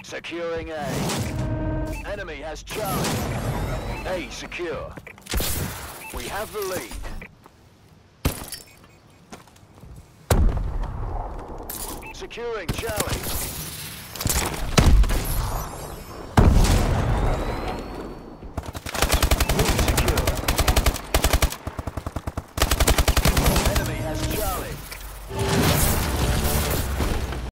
Securing A. Enemy has Charlie. A secure. We have the lead. Securing Charlie.